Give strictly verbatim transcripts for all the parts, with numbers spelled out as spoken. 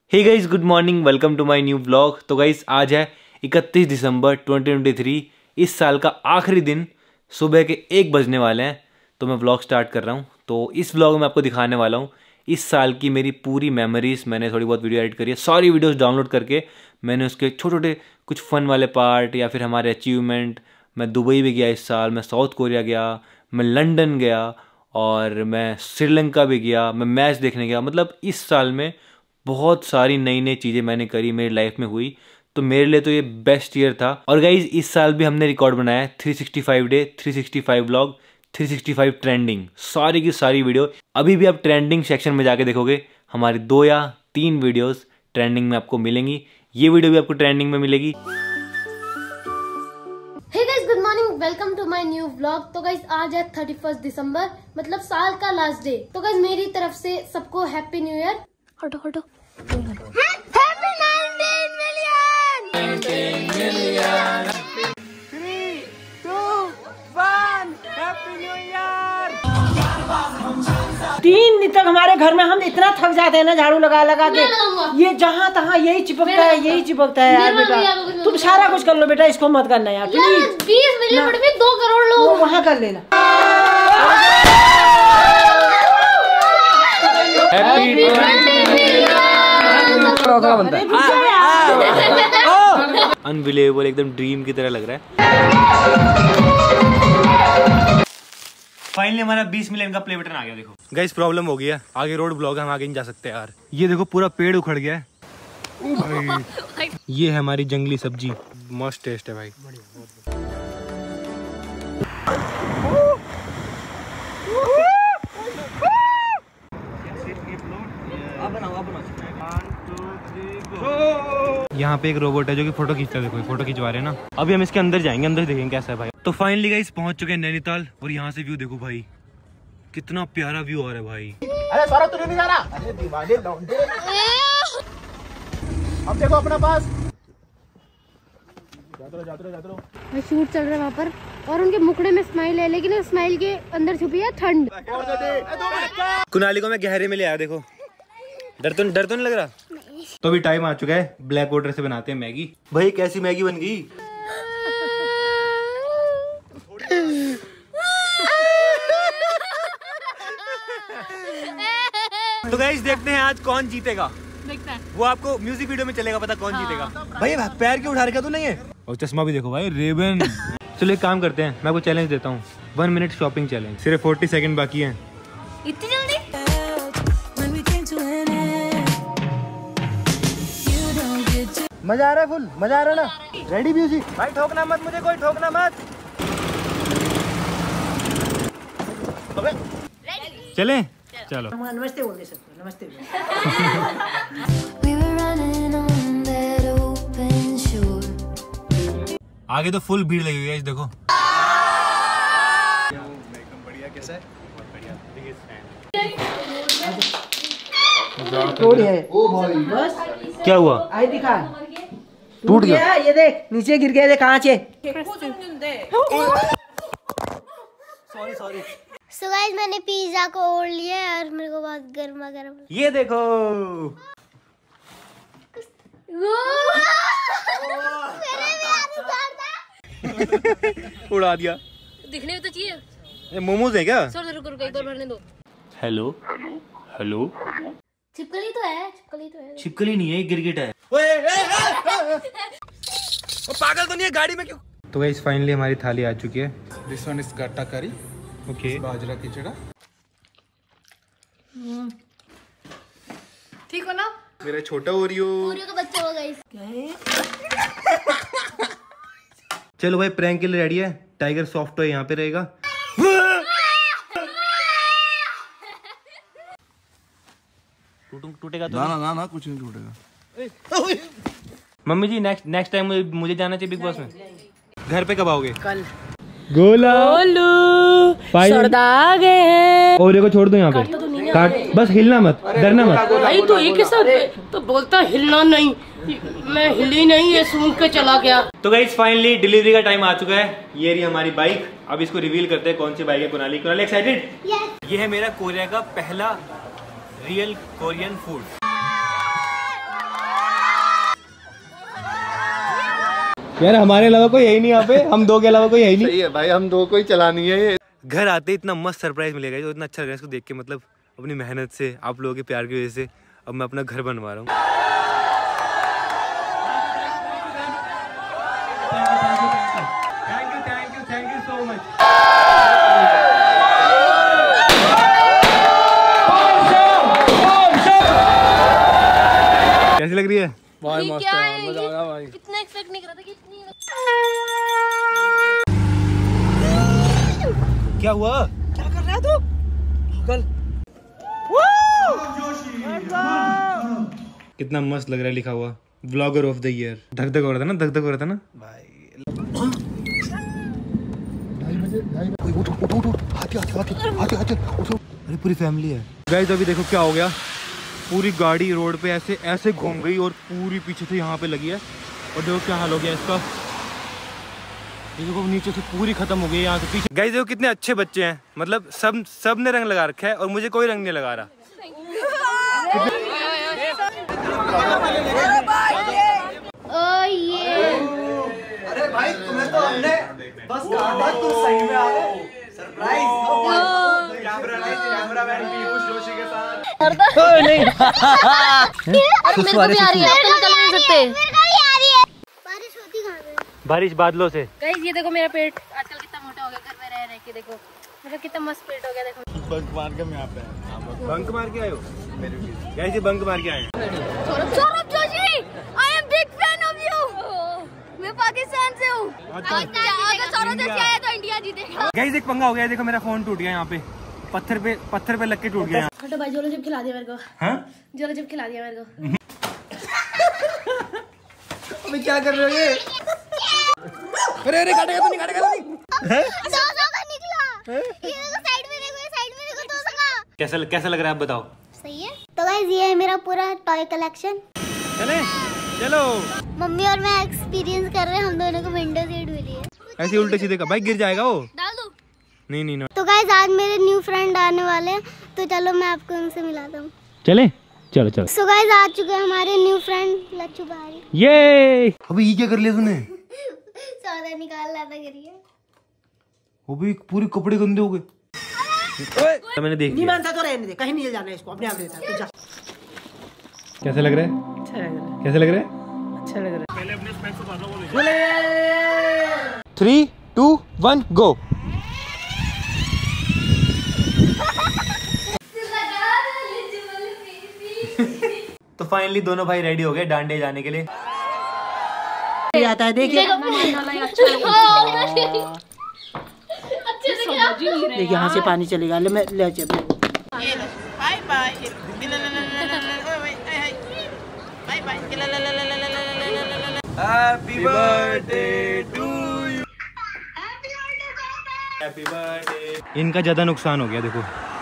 Hey guys, good morning, welcome to my new vlog. तो guys आज है इकतीस दिसंबर दो हज़ार तेईस, इस साल का आखिरी दिन। सुबह के एक बजने वाले हैं तो मैं व्लॉग स्टार्ट कर रहा हूँ। तो इस व्लॉग में आपको दिखाने वाला हूँ इस साल की मेरी पूरी मेमोरीज। मैंने थोड़ी बहुत वीडियो एडिट करी है, सारी वीडियोस डाउनलोड करके मैंने उसके छोटे छोटे कुछ फ़न वाले पार्ट या फिर हमारे अचीवमेंट। मैं दुबई भी गया इस साल, मैं साउथ कोरिया गया, मैं लंदन गया और मैं श्रीलंका भी गया, मैं मैच देखने गया। मतलब इस साल में बहुत सारी नई नई चीज़ें मैंने करी, मेरी लाइफ में हुई। तो मेरे लिए तो ये बेस्ट ईयर था। और गाइज इस साल भी हमने रिकॉर्ड बनाया है तीन सौ पैंसठ डे, तीन सौ पैंसठ व्लॉग, तीन सौ पैंसठ ट्रेंडिंग, सारी की सारी वीडियो। अभी भी आप ट्रेंडिंग सेक्शन में जाके देखोगे हमारी दो या तीन वीडियोस ट्रेंडिंग में आपको मिलेंगी। ये वीडियो भी आपको ट्रेंडिंग में मिलेगी। Hey guys, good morning, welcome to my new vlog. तो गाइस आज है इकतीस दिसंबर, मतलब साल का लास्ट डे। तो गाइस मेरी तरफ से सबको हैप्पी न्यू ईयर। हटो हटो happy nineteen million nineteen million three two one happy new year. तीन दिन तक हमारे घर में हम इतना थक जाते हैं ना झाड़ू लगा लगा के, ये जहाँ तहाँ यही चिपकता है यही चिपकता है यार। बेटा तुम सारा कुछ कर लो बेटा, इसको मत करना यार प्लीज। बीस मिलियन में दो करोड़ लोग वहाँ कर लेना। अनबिलीवेबल, एकदम ड्रीम की तरह लग रहा है। फाइनली हमारा बीस मिलियन का प्ले बटन आ गया। देखो गाइस, प्रॉब्लम हो गया, आगे रोड ब्लॉक है, हम आगे नहीं जा सकते यार। ये देखो पूरा पेड़ उखड़ गया है। ये है हमारी जंगली सब्जी, मस्त टेस्ट है भाई। यहाँ पे एक रोबोट है जो कि फोटो खींचता है। देखो फोटो खिंचवा रहे हैं ना। अभी हम इसके अंदर जाएंगे, अंदर देखेंगे कैसा है भाई। तो फाइनली गाइस पहुंच चुके हैं नैनीताल और यहाँ से व्यू देखो भाई, कितना प्यारा व्यू आ रहा है भाई। अरे सौरभ तू नहीं जा रहा? अरे दीवाने लौंडे। अब देखो अपना पास जाते रहो जाते रहो जाते रहो। शूट चल रहा है वहाँ पर और उनके मुखड़े में स्माइल है, लेकिन स्माइल के अंदर छुपी है ठंड। कुनाली को मैं गहरे में ले आया। देखो डर तो डर तो नहीं लग रहा। तो अभी टाइम आ चुका है, ब्लैक वाटर से बनाते हैं मैगी। भाई कैसी मैगी बन गई? तो गाइस देखते हैं आज कौन जीतेगा। देखते हैं, वो आपको म्यूजिक वीडियो में चलेगा पता कौन हाँ। जीतेगा। भाई पैर क्यों उठा रखा तू? नहीं है और चश्मा भी देखो भाई, रेबन। चलो एक काम करते हैं, मैं आपको चैलेंज देता हूँ, वन मिनट शॉपिंग चैलेंज। सिर्फ फोर्टी सेकंड बाकी है। इतनी जल्दी? मजा आ रहा है, फुल मजा आ रहा है ना। रेडी म्यूजिक भाई, ठोकना मत मुझे, कोई ठोकना मत। अबे चले चलो। नमस्ते बोल दे सकते, नमस्ते। आगे तो फुल भीड़ लगी हुई है, देखो। एकदम बढ़िया, कैसा है? बहुत बढ़िया। ओ भाई बस क्या हुआ? आई दिखा, टूट गया। ये देख नीचे गिर गया, देख कांच है। Sorry sorry. सो गाइस मैंने पिज्जा को ओढ़ लिया है और मेरे को बहुत गर्मा गर्म। ये देखो उड़ा दिया। दिखने में तो चाहिए। मोमोज है क्या? सर रुको रुको, एक बार भरने दो। हेलो हेलो, छिपकली तो है, छिपकली तो है। छिपकली नहीं है, गिरगिट है। वो पागल तो नहीं है, गाड़ी में क्यों? तो गाइस फाइनली हमारी थाली आ चुकी है। दिस वन इज गट्टा करी, ओके, बाजरा खिचड़ा। ठीक हो ना? मेरा छोटा ओरियो ओरियो का बच्चा हो गाइस। चलो भाई प्रैंक के लिए रेडी है। टाइगर सॉफ्ट टॉय यहाँ पे रहेगा। टूटेगा तो ना ना ना ना कुछ नहीं टूटेगा। Mummy ji next next time मुझे, मुझे जाना चाहिए बिग बॉस में। घर पे कब आओगे? कल। गोला सरदा आ गए हैं। ओरियो को छोड़ दो यहाँ पे, काट, बस हिलना मत, डरना मत। भाई तो एक तो बोलता हिलना नहीं, मैं हिली नहीं, ये सुन के चला गया। तो गाइस फाइनली डिलीवरी का टाइम आ चुका है। ये रही हमारी बाइक। अब इसको रिवील करते हैं कौन सी बाइक है। कुनाली, कुनाली एक्साइटेड? ये है मेरा कोरिया का पहला रियल कोरियन फूड। यार हमारे अलावा कोई है ही नहीं यहाँ पे, हम दो के अलावा कोई है ही नहीं। सही है भाई, हम दो को ही चलानी है ये। घर आते इतना मस्त सरप्राइज मिलेगा, जो इतना अच्छा लग रहा है इसको देख के। मतलब अपनी मेहनत से, आप लोगों के प्यार की वजह से अब मैं अपना घर बनवा रहा हूँ। Thank you thank you thank you so much. कैसी लग रही है? भाई मस्त है, मजा आ गया भाई। कितना एक्सपेक्ट नहीं कर रहा था कि इतनी। क्या हुआ? क्या कर रहा है तू? कल कितना मस्त लग रहा है लिखा हुआ, व्लॉगर ऑफ द ईयर। धक धक हो रहा था ना, धक धक हो रहा था ना भाई। अरे पूरी फैमिली है गाइस। अभी देखो क्या हो गया, पूरी गाड़ी रोड पे ऐसे ऐसे घूम गई और पूरी पीछे से यहाँ पे लगी है। और देखो क्या हाल हो गया इसका, ये देखो नीचे से पूरी खत्म हो गई यहाँ से पीछे। गाइस देखो कितने अच्छे बच्चे हैं, मतलब सब सब ने रंग लगा रखा है और मुझे कोई रंग नहीं लगा रहा। ओ ये अरे भाई तुम्हें तो हमने बस कहा था, तुम सही में आ गए। सरप्राइज कैमरामैन पीयूष जोशी के साथ। नहीं मेरे को भी आ रही है, निकल नहीं सकते। मेरे को भी आ रही है। बारिश होती कहाँ पे? बारिश बादलों से। गाइस ये देखो मेरा पेट आजकल कितना मोटा हो गया घर में रह रह के। देखो मतलब कितना मस्त पेट हो गया। देखो बंक मार के मैं यहाँ पे बंक मार के आए हो? गाइस ये बंक मार के आए हैं। Saurabh Joshi, I am big fan of you. मैं पाकिस्तान से हूँ। अगर सौरभ जोशी आया तो इंडिया जीतेगा। गाइस एक पंगा हो गया, देखो मेरा फोन टूट गया यहाँ पे, पत्थर पे पत्थर पे लग के टूट गया। हटो भाई, जोलो जब खिला दिया मेरे को। हाँ जोलो जब खिला दिया मेरे को। अबे क्या कर रहे हो ये? अरे अरे काटेगा तो नहीं, काटेगा तो नहीं। दो सौ का निकला। ये देखो साइड में देखो, साइड में देखो दो सौ का। कैसा कैसा लग रहा है आप बताओ? सही है। तो गाइस ये है मेरा पूरा टॉय कलेक्शन। चले चलो। मम्मी और मैं एक्सपीरियंस कर रहे हैं, हम दोनों को विंडो सीट मिली है। ऐसे उल्टे सीधे का भाई गिर जाएगा वो। डाल दो। नहीं नहीं ना। तो गाइस आज मेरे न्यू फ्रेंड आने वाले हैं, तो चलो मैं आपको उनसे मिलाता हूँ। चले चलो चलो। सो गाइस आ चुके हैं हमारे न्यू फ्रेंड लच्छू भाई। ये अबे ये क्या कर लिया तूने? सौदा निकाल लाता करिए। अबे पूरे कपड़े गंदे हो गए। मैंने देख नहीं लिया। मानता तो रहने दे, कहीं नहीं जाना है इसको, अपने आप रहता है। कैसा लग रहा है? अच्छा लग रहा है, कैसा लग रहा है? अच्छा लग रहा है। पहले अपने स्पेक्स को बांधो, बोले थ्री टू वन गो। तो फाइनली दोनों भाई रेडी हो गए डांडे जाने के लिए। आता है देखिए, देखिए यहाँ से पानी चलेगा। ले मैं ले चल। Bye bye bye bye. Happy birthday to you, happy birthday. इनका ज्यादा नुकसान हो गया, देखो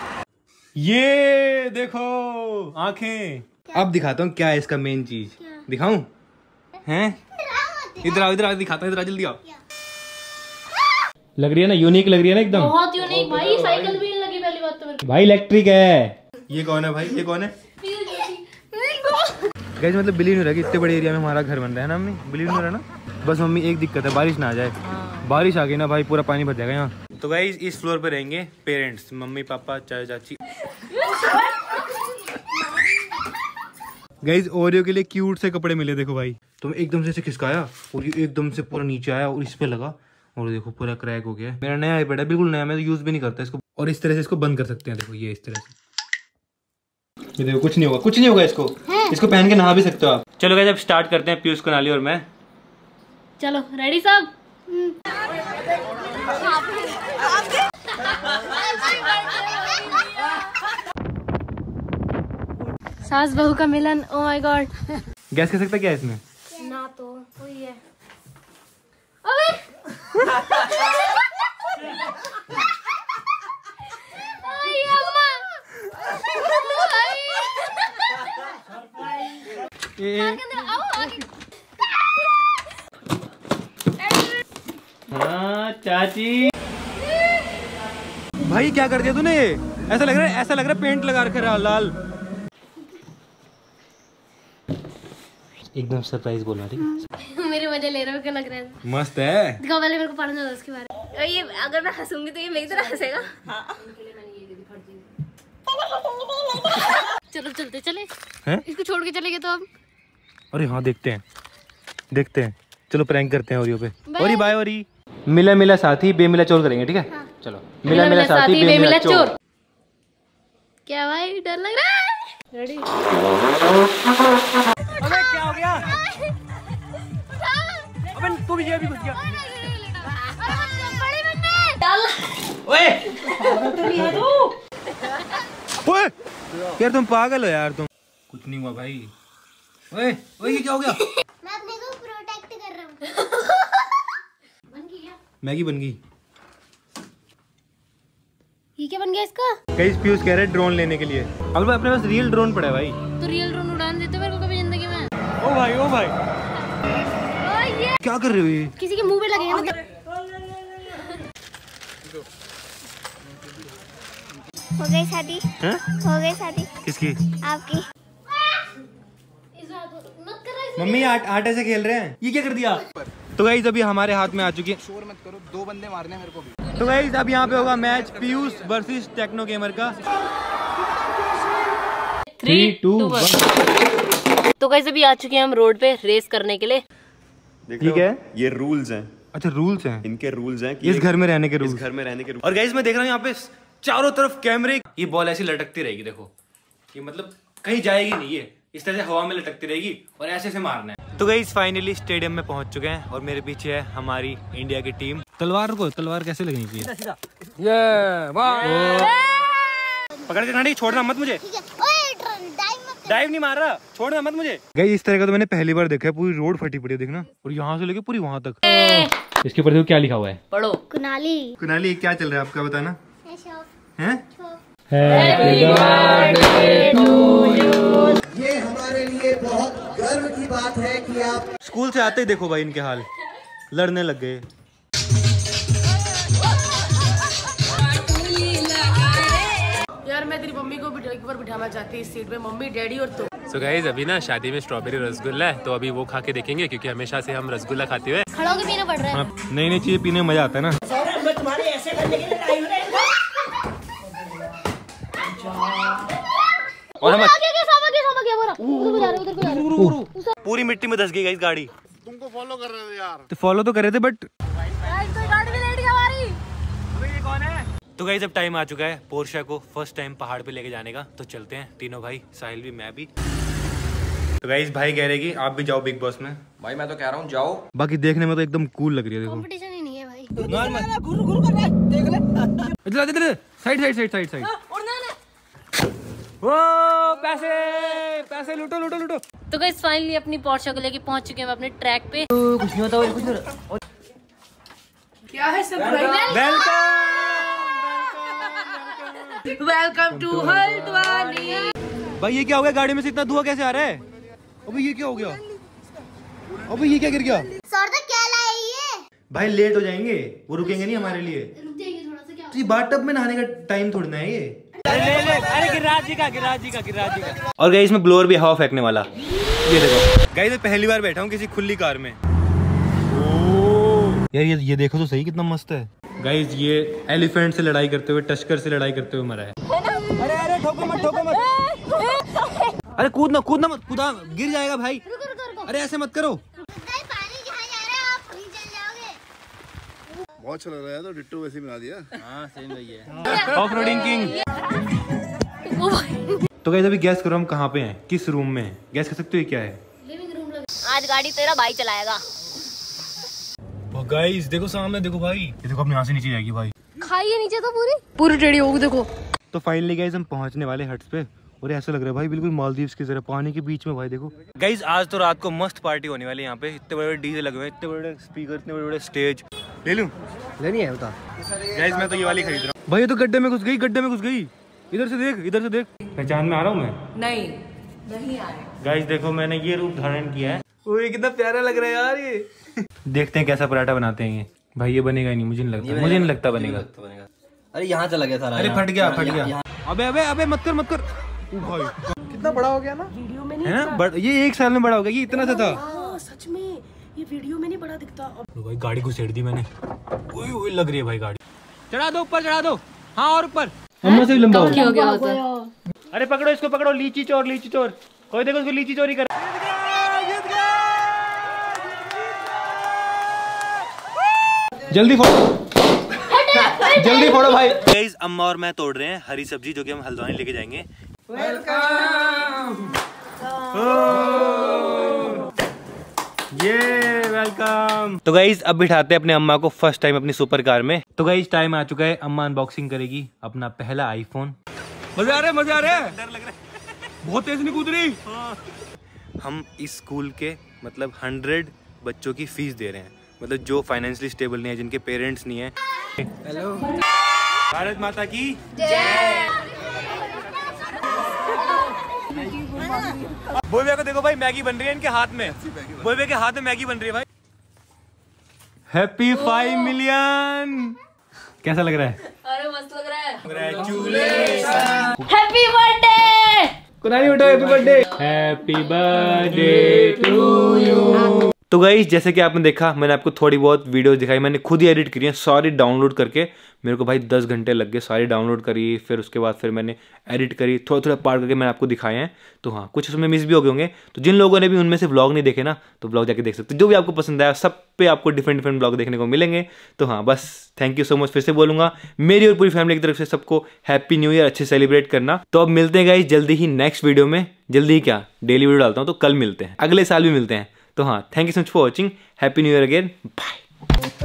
ये देखो आंखें। अब दिखाता हूँ क्या है इसका मेन चीज, दिखाऊं? हैं इधर आओ, इधर आओ, दिखाता हूँ, इधर आ जल्दी आओ। लग रही है ना, यूनिक लग रही है ना एकदम। बहुत यूनिक भाई, साइकिल भी लगी पहली बात तो मेरे को। भाई इलेक्ट्रिक है। ये कौन है भाई, ये कौन है? गाइस मतलब बिलीव नहीं रहा कि इतने बड़े एरिया में हमारा घर बन रहा है ना मम्मी, बिलीव नहीं रहा ना। बस मम्मी एक दिक्कत है, बारिश ना आ जाए। बारिश आ गई ना भाई पूरा पानी भर जाएगा यहाँ। तो गाइस इस फ्लोर पे रहेंगे पेरेंट्स, मम्मी पापा चाचा चाची। गाइस ओरियो के लिए क्यूट से कपड़े मिले, देखो भाई। तो एकदम से इसे खिसकाया और ये एकदम से पूरा नीचे आया और इस पे लगा और देखो पूरा क्रैक हो गया। मेरा नया आईपैड है, बिल्कुल नया, मैं तो यूज भी नहीं करता इसको। और इस तरह से इसको बंद कर सकते हैं, देखो ये इस तरह से। ये देखो कुछ नहीं होगा, कुछ नहीं होगा इसको। इसको पहन के नहा भी सकते हो आप। चलो गाइस अब स्टार्ट करते हैं, पीयूष कुनाली और मैं। चलो रेडी सब। सास बहू का मिलन, ओ माय गॉड। गैस कर सकता क्या है इसमें? ना तो वही है। अबे आई अम्मा, हाँ चाची। भाई क्या कर दिया तूने? ये ऐसा लग रहा है, ऐसा लग रहा है पेंट लगा रखा है लाल। एकदम सरप्राइज बोलना, ठीक है? मेरी वजह मजे ले रहे हो, क्या लग रहा है? मस्त है। दिखाओ पहले मेरे को पढ़ना था उसके बारे में। ये अगर मैं हंसूंगी तो ये मेरी तरह हंसेगा। चलो चलते चले हैं? इसको छोड़ के चलेंगे तो अब। अरे हाँ देखते हैं देखते हैं चलो प्रैंक करते हैं ओरियो पे। ओरी बाय ओरी। मिला मिला साथी बेमिला चोर करेंगे, ठीक है? हाँ। चलो मिला मिला साथी बेमिला चोर। क्या भाई डर लग रहा है? रेडी? अबे क्या हो गया? अबे तू भी ये भी घुस गया। ओए ओए यार तुम पागल हो यार तुम। कुछ नहीं हुआ भाई। ओए ओए ये क्या हो गया? मैं अपने को प्रोटेक्ट कर रहा हूँ। बन गई क्या? मैगी बन गई। ये क्या बन गया इसका? कई पीयूष कह रहे ड्रोन लेने के लिए। अब अपने पास रियल ड्रोन पड़ा है भाई। तो रियल ड्रोन उड़ान देते मेरे को कभी जिंदगी में? ओ भाई ओ भाई ओ ये क्या कर रहे हो ये? किसी के मुंह पे लगेगा मतलब। हो गई शादी? हैं? हो गई शादी किसकी? आपकी। मम्मी आट, आटे से खेल रहे हैं। ये क्या कर दिया? तो गाइस अभी हमारे हाथ में आ चुकी है। शोर मत करो, दो बंदे मारने मेरे को भी। तो गाइस अब यहाँ पे होगा match Piyush versus Techno Gamer का। Three two one. तो गाइस अभी आ चुके हैं हम रोड पे रेस करने के लिए। ठीक है ये रूल्स हैं। अच्छा रूल्स हैं इनके रूल्स हैं कि इस घर में रहने के रूल्स। इस घर में रहने के रूल्स। और गाइस मैं देख रहा हूँ यहाँ पे चारों तरफ कैमरे। ये बॉल ऐसी लटकती रहेगी, देखो ये मतलब कहीं जाएगी नहीं, ये इस तरह से हवा में लटकती रहेगी और ऐसे से मारना है। तो गाइस फाइनली स्टेडियम में पहुंच चुके हैं और मेरे पीछे है हमारी इंडिया की टीम। तलवार को तलवार कैसे लगनी चाहिए? ये वाह पकड़ के खड़ी, छोड़ना मत मुझे। डाइव नहीं मार रहा, छोड़ना मत मुझे। गाइस इस तरह का तो मैंने पहली बार देखा है। पूरी रोड फटी पड़ी है, देखना, और यहाँ से लेके पूरी वहां तक। इसके ऊपर देखो क्या लिखा हुआ है, पढ़ो। कुनाली। कुनाली क्या चल रहा है आपका बताना है? ये हमारे लिए बहुत गर्व की बात है कि आप स्कूल से आते ही देखो भाई इनके हाल, लड़ने लग गए। यार मैं तेरी मम्मी को भी एक बार बिठाना चाहती इस सीट पे, मम्मी डैडी और तू। सो गाइस अभी ना शादी में स्ट्रॉबेरी रसगुल्ला है, तो अभी वो खा के देखेंगे क्योंकि हमेशा से हम रसगुल्ला खाते हुए। खड़ा होके पीना पड़ रहा है। हाँ, नई नई चीजें पीने में मजा आता है ना। मैं तुम्हारे ऐसे करने के लिए लाई हूं रे। और हम आगे आगे सामा के सामा के बोरा उधर को जा रहे उधर को जा रहे। पूरी मिट्टी में धस गई गाइस गाड़ी। तुमको फॉलो कर रहे थे यार। तो फॉलो तो कर रहे थे बट गाड़ी भी लेट गई हमारी। अबे ये कौन है? तो गाइस अब टाइम आ चुका है पोर्शा को फर्स्ट टाइम पहाड़ पे लेके जाने का। तो चलते हैं तीनों भाई, साहिल भी मैं भी। तो गाइस भाई कह रहे कि आप भी जाओ बिग बॉस में। भाई मैं तो कह रहा हूँ जाओ। बाकी देखने में तो एकदम कूल लग रही है, देखो कंपटीशन ही नहीं है भाई। गुरु गुरु कर रहा है, देख ले। इधर इधर side side side side side. उड़ना ना। वो पैसे पैसे लूटो लूटो लूटो। तो गाइस फाइनली अपनी पोर्शा को लेके पहुंच चुके हैं अपने ट्रैक पे। कुछ नहीं होता, कुछ नहीं होता। क्या है सब भाई? Welcome to Haldwani. भाई ये क्या हो गया? गाड़ी में से इतना धुआं कैसे आ रहा है? अबे ये क्या हो गया? अबे ये क्या गिर गया? क्या लाए ये? भाई लेट हो जाएंगे, वो रुकेंगे नहीं हमारे लिए। रुक जाएंगे थोड़ा सा। क्या तो ये बाथ टब में नहाने का टाइम थोड़ी ना है ये। अरे ले ले, अरे गिरिराज जी का गिरिराज जी का गिरिराज जी का। और गाइस इसमें ब्लोअर भी हवा फेंकने वाला। ये देखो गाइस मैं पहली बार बैठा हूँ किसी खुली कार में। यार ये ये देखो तो सही कितना मस्त है। गाइस ये एलिफेंट से लड़ाई करते हुए, टस्कर से लड़ाई करते हुए मरा है। अरे अरे ठोको मत ठोको मत। अरे कूदना कूदना मत, कूदा गिर जाएगा भाई। अरे ऐसे मत करो। पानी जहाँ जा रहा है आप वहीं चल जाओगे। बहुत अच्छा लग रहा है, तो डिट्टो वैसे बना दिया। हाँ सेम वही है। Off roading king. तो गाइस अभी गैस करो हम कहाँ पे हैं, किस रूम में हैं? गैस कर सकते हो ये क्या है? आज गाड़ी तेरा भाई चलाएगा। गाइस देखो सामने देखो भाई, ये देखो अपने यहाँ से नीचे जाएगी भाई। खाइए नीचे तो पूरी पूरी टेढ़ी होगी देखो। तो फाइनली गाइस हम पहुंचने वाले हट्स पे और ऐसा लग रहा है भाई बिल्कुल मालदीव्स की तरह पानी के बीच में भाई। देखो गाइस आज तो रात को मस्त पार्टी होने वाली है यहाँ पे। इतने बड़े बड़े डीजे लगे हुए हैं, इतने बड़े स्पीकर, इतने बड़े बड़े स्टेज। ले लूं? लेनी है बता। गाइस मैं तो ये वाली खरीद रहा हूँ। भाई ये तो गड्ढे में घुस गई, गड्ढे में घुस गई। इधर से देख, इधर से देख। पहचान में आ रहा हूँ मैं? नहीं नहीं आ रहा। गाइस देखो मैंने ये रूप धारण किया है। ओए कितना प्यारा लग रहा है यार ये। देखते हैं कैसा पराठा बनाते हैं ये। भाई ये बनेगा नहीं, मुझे नहीं लगता, मुझे नहीं लगता बनेगा। अरे यहाँ चला गया सारा। अरे फट गया फट गया। अबे अबे अबे मत कर मत कर। कितना बड़ा हो गया ना वीडियो में है ना, बड़, ये एक साल में बड़ा हो गया, ये इतना सा था। हाँ सच में ये ये वीडियो में नहीं बड़ा दिखता। भाई गाड़ी घुसेड़ दी मैंने, ओए ओए लग रही है भाई गाड़ी। चढ़ा दो ऊपर, चढ़ा दो। हाँ और ऊपर, अम्मा से भी लंबा हो गया। अरे पकड़ो इसको, पकड़ो, लीची चोर, लीची चोर। कोई देखो उसको लीची चोरी कर। जल्दी फोड़ो, जल्दी फोड़ो भाई। गाइस अम्मा और मैं तोड़ रहे हैं हरी सब्जी जो कि हम हल्द्वानी लेके जाएंगे। ये वेलकम। तो गाइस अब बिठाते हैं अपने अम्मा को फर्स्ट टाइम अपनी सुपर कार में। तो गाइस टाइम आ चुका है, अम्मा अनबॉक्सिंग करेगी अपना पहला आईफोन। मजे आ रहे मजे आ रहे डर लग रहा है, बहुत तेज नहीं कूद रही। हम इस स्कूल के मतलब हंड्रेड बच्चों की फीस दे रहे हैं, मतलब जो फाइनेंशियली स्टेबल नहीं है, जिनके पेरेंट्स नहीं है। हेलो, भारत माता की जय। बोबे को देखो भाई, मैगी बन रही है इनके हाथ में। बोबे के हाथ में मैगी बन रही है भाई। Happy five million. कैसा लग रहा है? अरे मस्त लग रहा है। कांग्रेचुलेशन। Happy birthday. कुनाली उठो, happy birthday. Happy birthday to you. तो गाइस जैसे कि आपने देखा, मैंने आपको थोड़ी बहुत वीडियोस दिखाई, मैंने खुद ही एडिट करी है, सारी डाउनलोड करके। मेरे को भाई दस घंटे लग गए, सारी डाउनलोड करी, फिर उसके बाद फिर मैंने एडिट करी, थोड़ा थोड़ा पार्ट करके मैंने आपको दिखाए हैं। तो हाँ, कुछ उसमें मिस भी हो गए होंगे। तो जिन लोगों ने भी उनमें से व्लॉग नहीं देखे ना, तो व्लॉग जाके देख सकते, जो भी आपको पसंद आया। सब पे आपको डिफरेंट डिफरेंट व्लॉग देखने को मिलेंगे। तो हाँ बस थैंक यू सो मच, फिर से बोलूँगा मेरी और पूरी फैमिली की तरफ से सबको हैप्पी न्यू ईयर, अच्छे सेलिब्रेट करना। तो अब मिलते हैं गाइस जल्दी ही नेक्स्ट वीडियो में। जल्दी ही क्या, डेली वीडियो डालता हूँ, तो कल मिलते हैं, अगले साल भी मिलते हैं। तो हाँ, thank you so much for watching. Happy new year again, bye.